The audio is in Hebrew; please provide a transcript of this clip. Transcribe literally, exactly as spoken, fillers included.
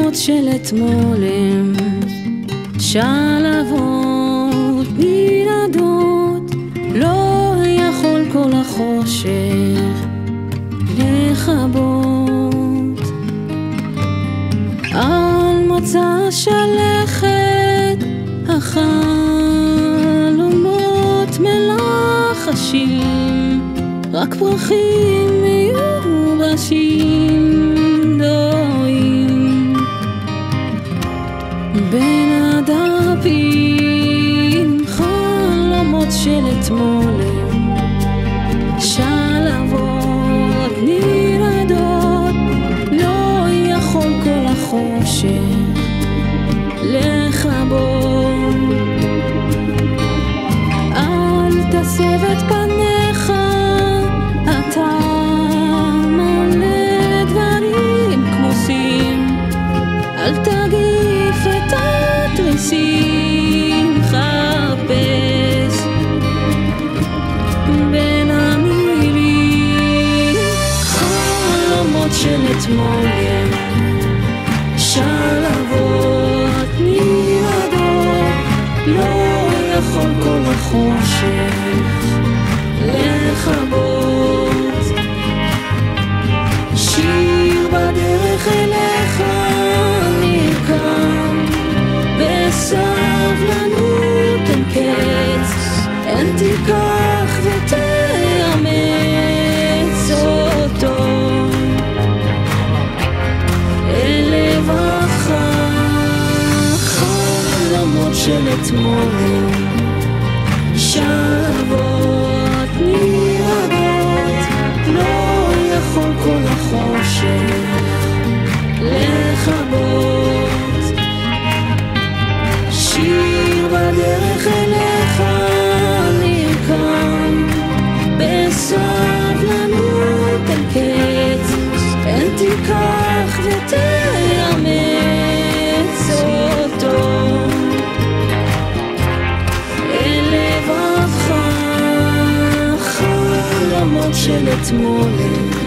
חלומות של אתמול הם שלהבות נרעדות, לא יכול כל החושך לכבות. על מצע השלכת החלומות מלחשים, רק פרחים מיובשים דוהים בין הדפים. חלומות של אתמול שלהבות נרעדות, לא יכול כל החושך לכבות. אל תסב את פניך, אתה מלא דברים כמוסים, אל תגיף את התריסים, חפש בין המילים. חלומות של אתמול שלהבות נרעדות, לא יכול כל החושך לכבות. שיר בדרך אליך נרקם, בסבלנות אין קץ, אין תיקח ותאמץ אותו אל לבך. חלומות של אתמול שלהבות נרעדות, לא יכול כל החושך לכבות. שיר בדרך אליך נרקם, בסבלנות אין קץ, אין תיקח ותאמץ אותו אל לבך. חלומות של אתמול